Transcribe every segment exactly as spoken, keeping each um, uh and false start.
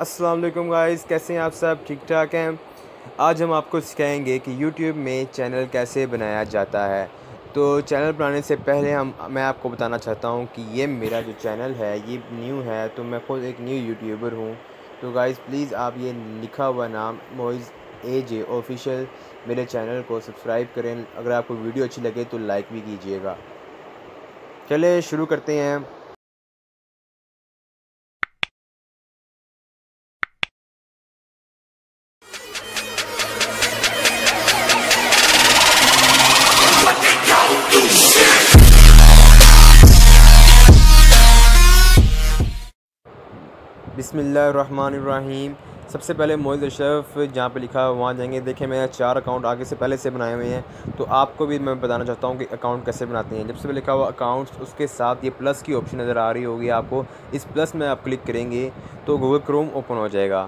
अस्सलाम वालेकुम गाइस, कैसे हैं आप सब? ठीक ठाक हैं। आज हम आपको सिखाएंगे कि यूट्यूब में चैनल कैसे बनाया जाता है। तो चैनल बनाने से पहले हम मैं आपको बताना चाहता हूं कि ये मेरा जो चैनल है ये न्यू है, तो मैं खुद एक न्यू यूट्यूबर हूं। तो गाइस प्लीज़ आप ये लिखा हुआ नाम मोइज़ ए जे ऑफिशियल मेरे चैनल को सब्सक्राइब करें। अगर आपको वीडियो अच्छी लगे तो लाइक भी कीजिएगा। चलिए शुरू करते हैं। बिस्मिल्लाहिर्रहमानिर्रहीम। सबसे पहले मोइज़ अशरफ जहाँ पे लिखा है वहाँ जाएंगे। देखें मैंने चार अकाउंट आगे से पहले से बनाए हुए हैं, तो आपको भी मैं बताना चाहता हूँ कि अकाउंट कैसे बनाते हैं। जब से लिखा हुआ अकाउंट्स, उसके साथ ये प्लस की ऑप्शन नज़र आ रही होगी आपको। इस प्लस में आप क्लिक करेंगे तो गूगल क्रोम ओपन हो जाएगा।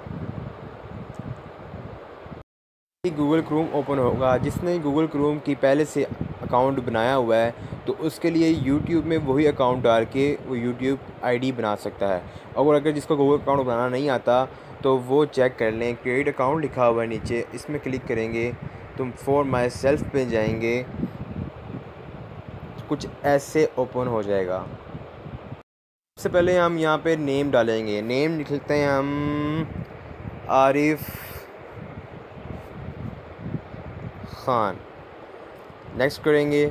गूगल क्रोम ओपन होगा, जिसने गूगल क्रोम की पहले से अकाउंट बनाया हुआ है तो उसके लिए यूट्यूब में वही अकाउंट डाल के वो यूट्यूब आईडी बना सकता है। और अगर जिसको गूगल अकाउंट बनाना नहीं आता तो वो चेक कर लें। क्रिएट अकाउंट लिखा हुआ है नीचे, इसमें क्लिक करेंगे तो फॉर माई सेल्फ पे जाएंगे, कुछ ऐसे ओपन हो जाएगा। सबसे पहले हम यहाँ पे नेम डालेंगे। नेम लिखते हैं हम आरिफ खान। नेक्स्ट करेंगे।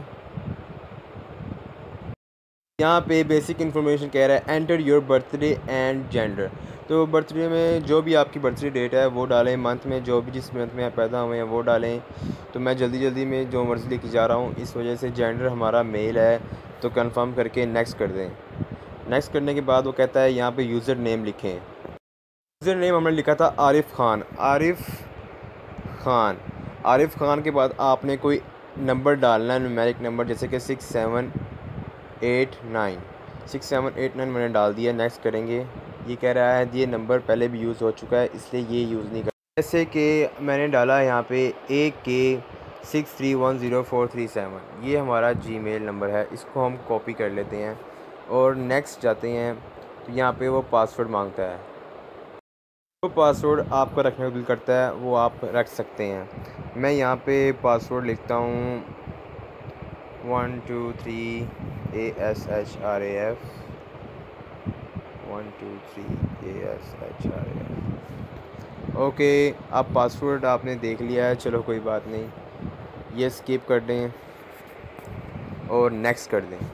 यहाँ पे बेसिक इन्फॉर्मेशन कह रहा है enter your birthday and gender. तो बर्थडे में जो भी आपकी बर्थडे डेट है वो डालें, मंथ में जो भी जिस मंथ में आप पैदा हुए हैं वो डालें। तो मैं जल्दी जल्दी में जो मर्ज़ी लेके जा रहा हूँ, इस वजह से जेंडर हमारा मेल है, तो कंफर्म करके नेक्स्ट कर दें। नेक्स्ट करने के बाद वो कहता है यहाँ पे यूज़र नेम लिखें। यूज़र नेम हमने लिखा था आरिफ खान। आरिफ खान आरिफ खान के बाद आपने कोई नंबर डालना है, न्यूमेरिक नंबर, जैसे कि six seven eight nine six seven eight nine मैंने डाल दिया। नेक्स्ट करेंगे। ये कह रहा है ये नंबर पहले भी यूज़ हो चुका है इसलिए ये यूज़ नहीं कर, जैसे कि मैंने डाला है यहाँ पे A K six three one zero four three seven. ये हमारा जीमेल नंबर है, इसको हम कॉपी कर लेते हैं और नेक्स्ट जाते हैं। तो यहाँ पे वो पासवर्ड मांगता है, जो पासवर्ड आपका रखने का दिल करता है वो आप रख सकते हैं। मैं यहाँ पे पासवर्ड लिखता हूँ one two three A S H R A F one two three A S H R A F. Okay, अब पासवर्ड आपने देख लिया है, चलो कोई बात नहीं, ये स्किप कर दें और नेक्स्ट कर दें।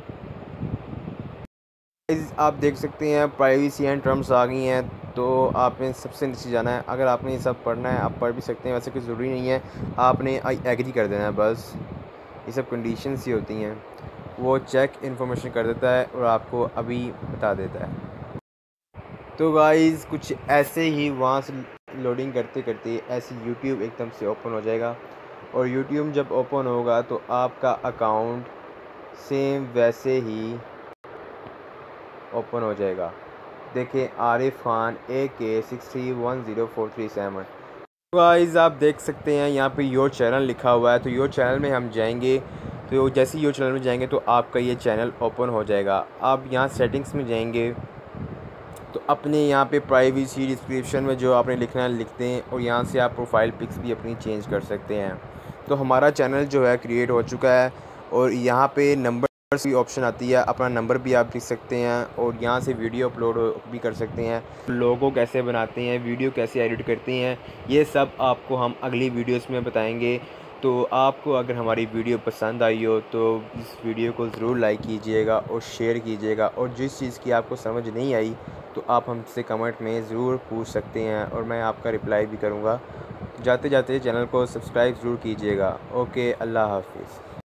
आप देख सकते हैं प्राइवेसी एंड टर्म्स आ गई हैं, तो आपने सबसे नीचे जाना है। अगर आपने ये सब पढ़ना है आप पढ़ भी सकते हैं, वैसे कोई ज़रूरी नहीं है, आपने आई एग्री कर देना है बस। ये सब कंडीशंस ही होती हैं, वो चेक इन्फॉर्मेशन कर देता है और आपको अभी बता देता है। तो गाइस कुछ ऐसे ही वहाँ से लोडिंग करते करते ऐसे यूट्यूब एकदम से ओपन हो जाएगा। और यूट्यूब जब ओपन होगा तो आपका अकाउंट सेम वैसे ही ओपन हो जाएगा। देखें Arif Khan A K six three one zero four three seven. Guys आप देख सकते हैं यहाँ पे योर चैनल लिखा हुआ है, तो योर चैनल में हम जाएंगे। तो जैसे ही योर चैनल में जाएंगे तो आपका ये चैनल ओपन हो जाएगा। आप यहाँ सेटिंग्स में जाएंगे तो अपने यहाँ पे प्राइवेसी डिस्क्रिप्शन में जो आपने लिखना है लिख दें, और यहाँ से आप प्रोफाइल पिक्स भी अपनी चेंज कर सकते हैं। तो हमारा चैनल जो है क्रिएट हो चुका है और यहाँ पे नंबर की ऑप्शन आती है, अपना नंबर भी आप लिख सकते हैं और यहाँ से वीडियो अपलोड भी कर सकते हैं। लोगो कैसे बनाते हैं, वीडियो कैसे एडिट करते हैं, ये सब आपको हम अगली वीडियोस में बताएंगे। तो आपको अगर हमारी वीडियो पसंद आई हो तो इस वीडियो को ज़रूर लाइक कीजिएगा और शेयर कीजिएगा, और जिस चीज़ की आपको समझ नहीं आई तो आप हमसे कमेंट में ज़रूर पूछ सकते हैं और मैं आपका रिप्लाई भी करूँगा। जाते जाते चैनल को सब्सक्राइब ज़रूर कीजिएगा। ओके, अल्लाह हाफिज़।